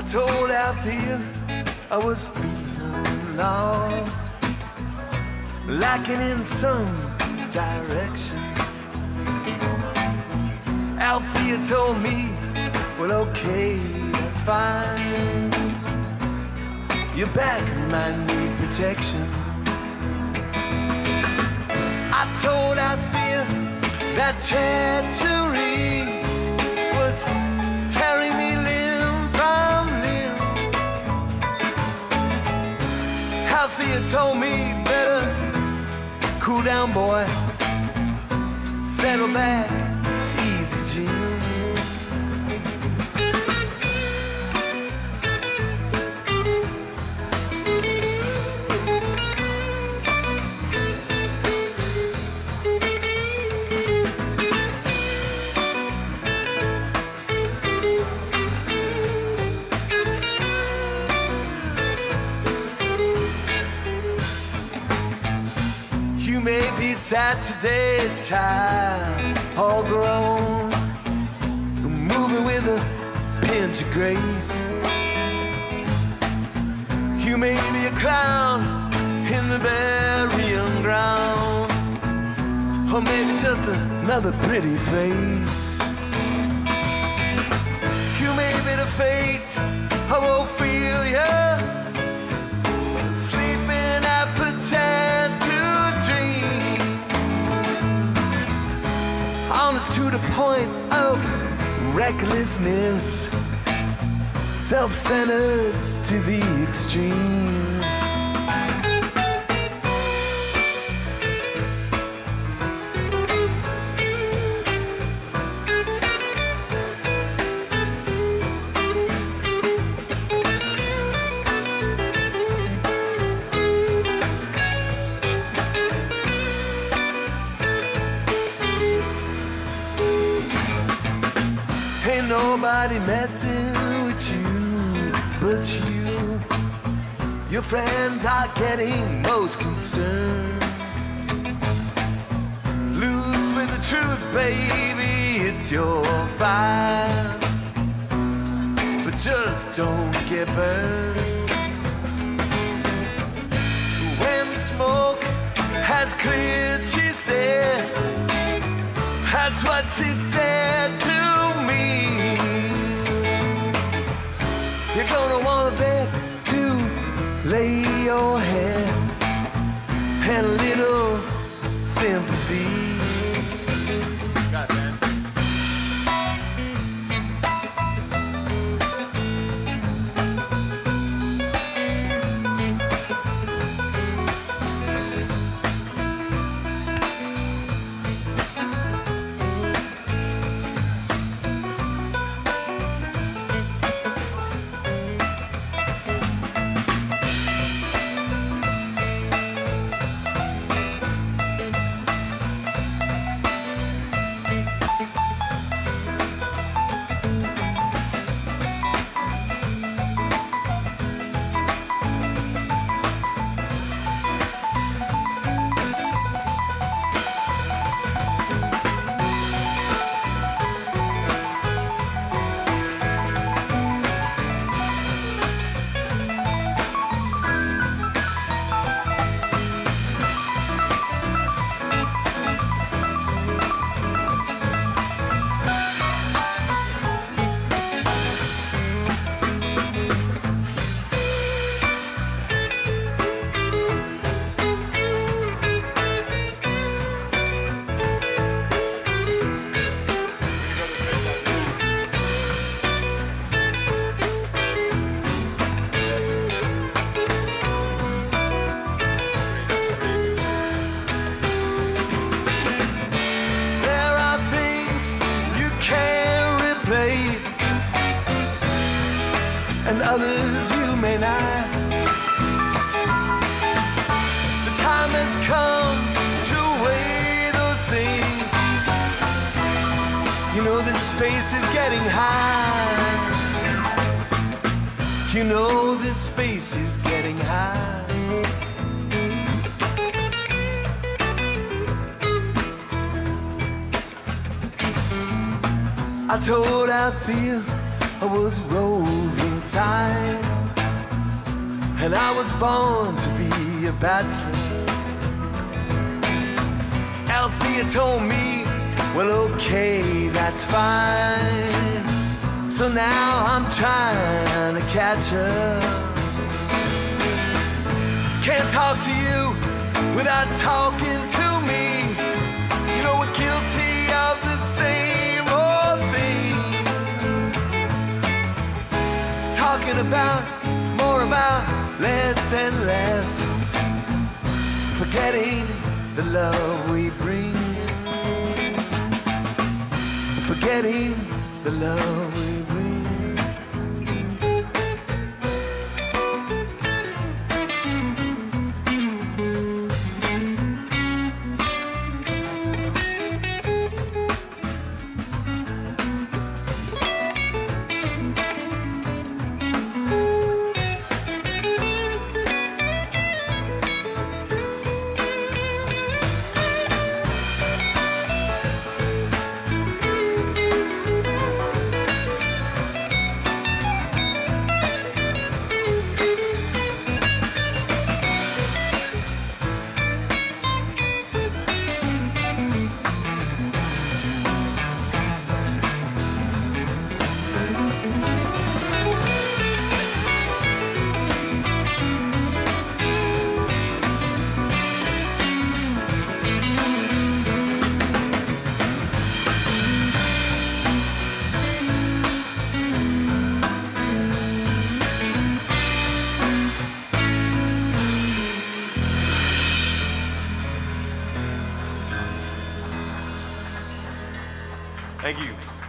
told Althea I was feeling lost, lacking in some direction. Althea told me, well, okay, that's fine. Your back might need protection. I told Althea that tattooing was tearing me limb from limb. Althea told me, better cool down, boy, settle back, easy, Jim. You may be sad today's time, all grown, moving with a pinch of grace. You may be a clown in the burying ground, or maybe just another pretty face. You may be the fate of Ophelia, sleeping at pretends to dream, honest to the point of recklessness, self-centered to the extreme. Ain't nobody messing with you but you. Your friends are getting most concerned. Loose with the truth, baby, it's your fire, but just don't get burned. When the smoke has cleared, she said, that's what she said to me. You're gonna want a bed to lay your head and a little sympathy. Got it, man. And others you may not. The time has come to weigh those things. You know this space is getting high. You know this space is getting high. I told Althea I was roving inside, and I was born to be a bachelor. Althea told me, well, okay, that's fine. So now I'm trying to catch her. Can't talk to you without talking to me. You know we're guilty of the same old things. Talking about, more about, less and less. Forgetting the love we bring. Forgetting the love we bring. Thank you.